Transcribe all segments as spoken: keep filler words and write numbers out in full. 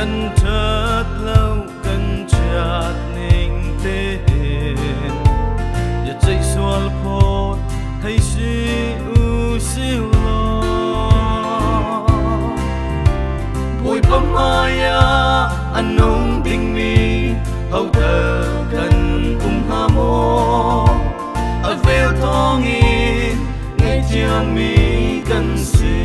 cần thật lâu cần chặt ninh tênอย่าใจสวลโพดให้สิอูสิลอbụi bấm aya anh nông tình mi hậu thờ cần cùng hà mô ở veo thong in ngày chiều mi cần si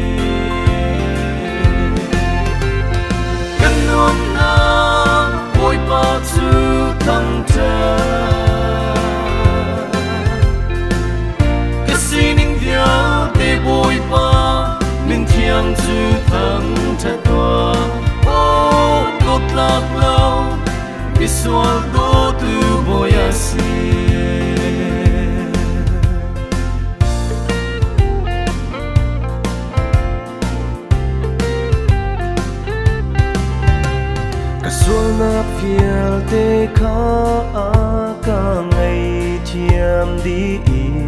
cần nôm na bụi ba chu thăng trà cái xin ninh vía để bụi ba mình thiang chu thăng trà toa ô cột lạc lâu visual do tu voy así casual na fiel te kha ka ngày thiam đi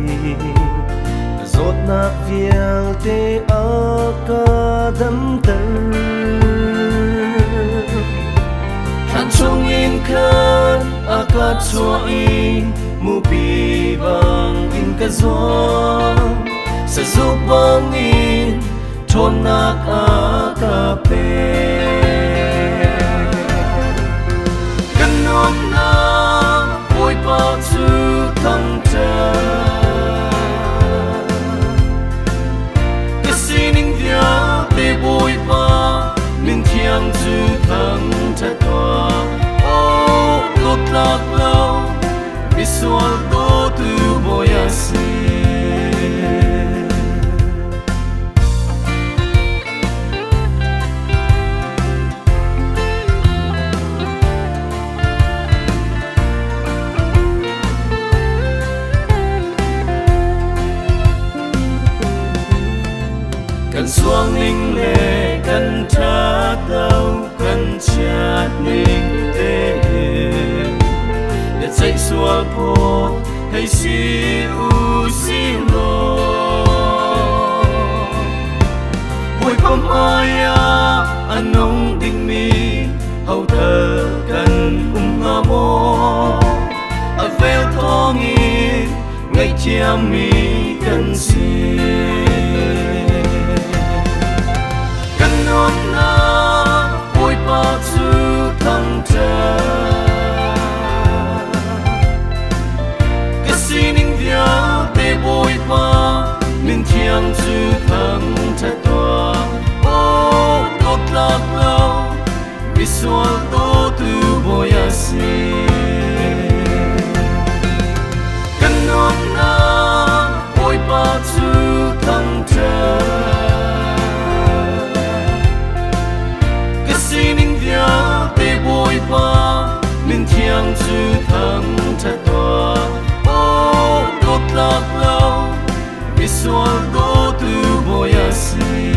zot na fiel te a ka dam ter han chung in khan a ka chua in mu pi bang in ka zo sa zo bang in thon na ka ka pe kan nom na oi pa chu thang cha ka sining dia te boi pa min thiam chu thang cha toa o lot lạc lâu visual do tu voy así cần xuống ninh lệ cần chát lâu cần chát ninh tê để chạy xuống phố hay si u si lô bụi bom aya anh nông tình mi hậu thờ cần um nga mô ở veo thong in ngày chia mi cần si nôm na oi pa chu thăng trà cái sining vía te boi pa min thiang chu thăng trà toa o cột lạc lâu visual do tu voy así kan nôm na oi pa chu thăng trà sining vía te boi pa min thiang chu thang cha toa o cột lạc lâu visual do tu voy así